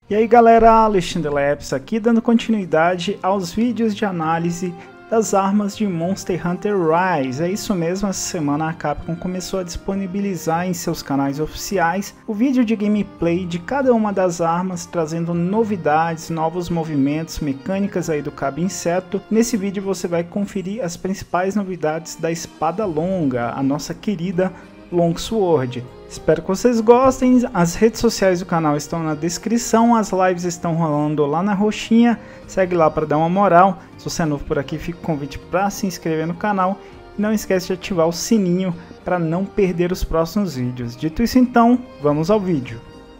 E aí galera, Alexandre Labs aqui dando continuidade aos vídeos de análise das armas de Monster Hunter Rise. É isso mesmo, essa semana a Capcom começou a disponibilizar em seus canais oficiais o vídeo de gameplay de cada uma das armas, trazendo novidades, novos movimentos, mecânicas aí do Cabo Inseto. Nesse vídeo você vai conferir as principais novidades da espada longa, a nossa querida Longsword. Espero que vocês gostem. As redes sociais do canal estão na descrição, as lives estão rolando lá na roxinha, segue lá para dar uma moral. Se você é novo por aqui, fica o convite para se inscrever no canal e não esquece de ativar o sininho para não perder os próximos vídeos. Dito isso então, vamos ao vídeo.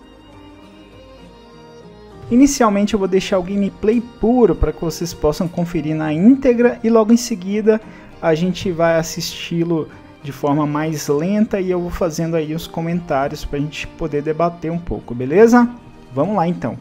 Inicialmente eu vou deixar o gameplay puro para que vocês possam conferir na íntegra e logo em seguida a gente vai assisti-lo de forma mais lenta e eu vou fazendo aí os comentários para a gente poder debater um pouco, beleza? Vamos lá então.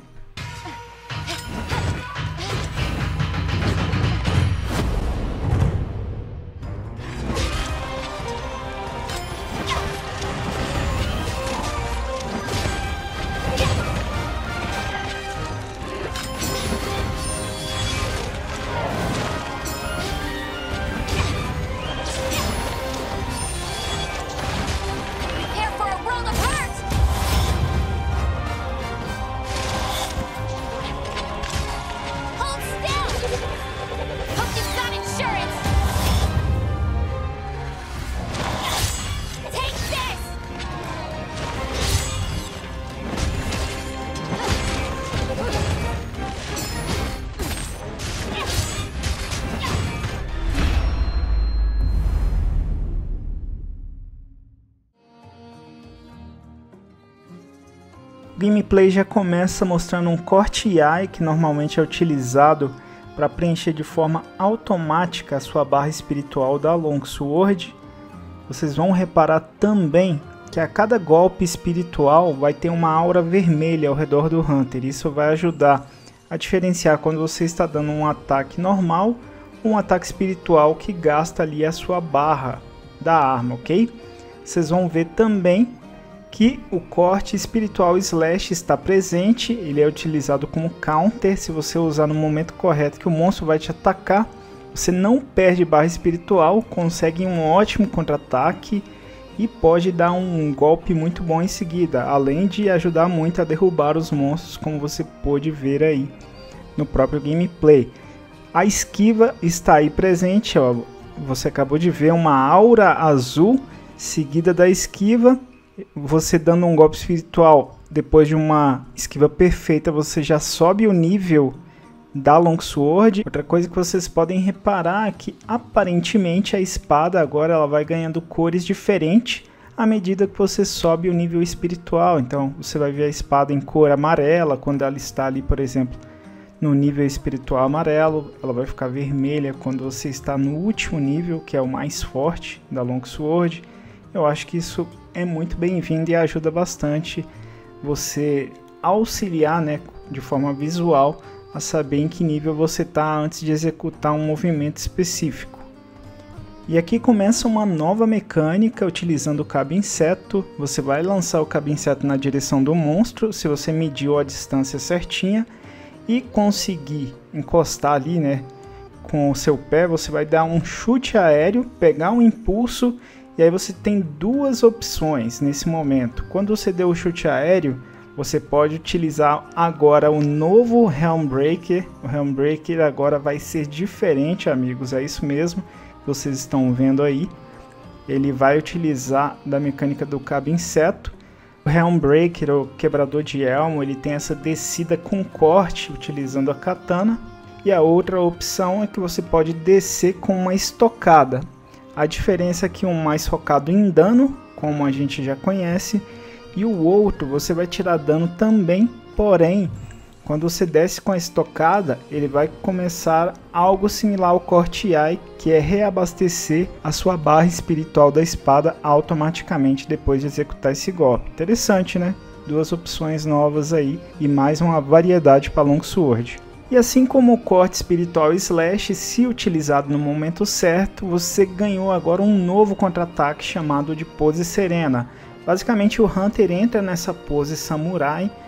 O gameplay já começa mostrando um corte AI que normalmente é utilizado para preencher de forma automática a sua barra espiritual da Longsword. Vocês vão reparar também que a cada golpe espiritual vai ter uma aura vermelha ao redor do Hunter. Isso vai ajudar a diferenciar quando você está dando um ataque normal ou um ataque espiritual que gasta ali a sua barra da arma, ok? Vocês vão ver também que o corte espiritual slash está presente, ele é utilizado como counter. Se você usar no momento correto que o monstro vai te atacar, você não perde barra espiritual, consegue um ótimo contra-ataque e pode dar um golpe muito bom em seguida, além de ajudar muito a derrubar os monstros, como você pôde ver aí no próprio gameplay. A esquiva está aí presente, ó. Você acabou de ver uma aura azul seguida da esquiva. Você dando um golpe espiritual depois de uma esquiva perfeita, você já sobe o nível da Longsword. Outra coisa que vocês podem reparar é que aparentemente a espada agora ela vai ganhando cores diferentes à medida que você sobe o nível espiritual. Então você vai ver a espada em cor amarela quando ela está ali, por exemplo, no nível espiritual amarelo. Ela vai ficar vermelha quando você está no último nível, que é o mais forte da Longsword. Eu acho que isso é muito bem-vindo e ajuda bastante você auxiliar, né, de forma visual, a saber em que nível você está antes de executar um movimento específico. E aqui começa uma nova mecânica utilizando o Cabo Inseto. Você vai lançar o Cabo Inseto na direção do monstro, se você mediu a distância certinha e conseguir encostar ali, né, com o seu pé, você vai dar um chute aéreo, pegar um impulso. E aí você tem duas opções nesse momento. Quando você deu o chute aéreo, você pode utilizar agora o novo Helmbreaker. O Helmbreaker agora vai ser diferente, amigos. É isso mesmo que vocês estão vendo aí. Ele vai utilizar da mecânica do Cabo Inseto. O Helmbreaker, o quebrador de elmo, ele tem essa descida com corte utilizando a katana. E a outra opção é que você pode descer com uma estocada. A diferença é que um mais focado em dano, como a gente já conhece, e o outro você vai tirar dano também, porém, quando você desce com a estocada, ele vai começar algo similar ao corte AI, que é reabastecer a sua barra espiritual da espada automaticamente depois de executar esse golpe. Interessante, né? Duas opções novas aí e mais uma variedade para Longsword. E assim como o corte espiritual slash, se utilizado no momento certo, você ganhou agora um novo contra-ataque chamado de pose serena. Basicamente o Hunter entra nessa pose samurai,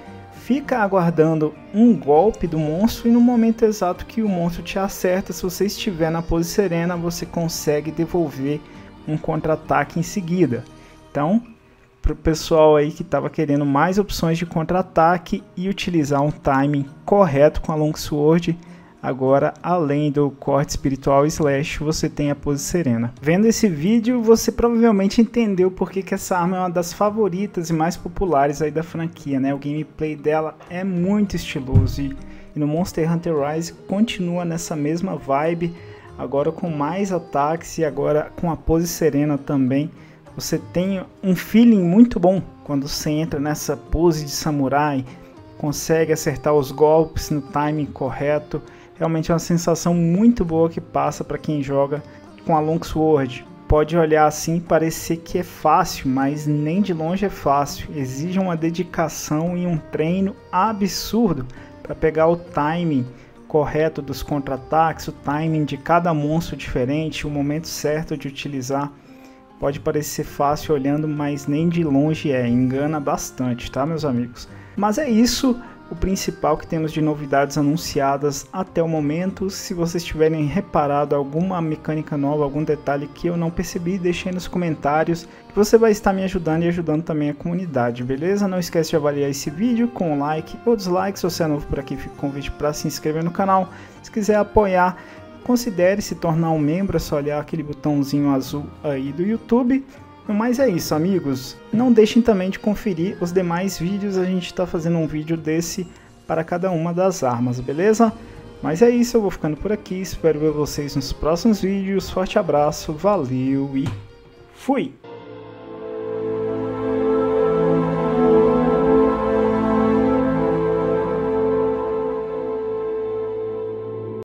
fica aguardando um golpe do monstro e no momento exato que o monstro te acerta, se você estiver na pose serena, você consegue devolver um contra-ataque em seguida. Então, para o pessoal aí que estava querendo mais opções de contra-ataque e utilizar um timing correto com a Longsword, agora, além do corte espiritual slash, você tem a pose serena. Vendo esse vídeo, você provavelmente entendeu porque que essa arma é uma das favoritas e mais populares aí da franquia, né? O gameplay dela é muito estiloso e no Monster Hunter Rise continua nessa mesma vibe, agora com mais ataques e agora com a pose serena também. Você tem um feeling muito bom quando você entra nessa pose de samurai, consegue acertar os golpes no timing correto. Realmente é uma sensação muito boa que passa para quem joga com a Longsword. Pode olhar assim e parecer que é fácil, mas nem de longe é fácil. Exige uma dedicação e um treino absurdo para pegar o timing correto dos contra-ataques, o timing de cada monstro diferente, o momento certo de utilizar. Pode parecer fácil olhando, mas nem de longe é. Engana bastante, tá, meus amigos? Mas é isso. O principal que temos de novidades anunciadas até o momento. Se vocês tiverem reparado alguma mecânica nova, algum detalhe que eu não percebi, deixe aí nos comentários, que você vai estar me ajudando e ajudando também a comunidade, beleza? Não esquece de avaliar esse vídeo com um like ou dislike. Se você é novo por aqui, fica o convite para se inscrever no canal. Se quiser apoiar, considere se tornar um membro, é só olhar aquele botãozinho azul aí do YouTube. Mas é isso, amigos. Não deixem também de conferir os demais vídeos. A gente está fazendo um vídeo desse para cada uma das armas, beleza? Mas é isso, eu vou ficando por aqui. Espero ver vocês nos próximos vídeos. Forte abraço, valeu e fui!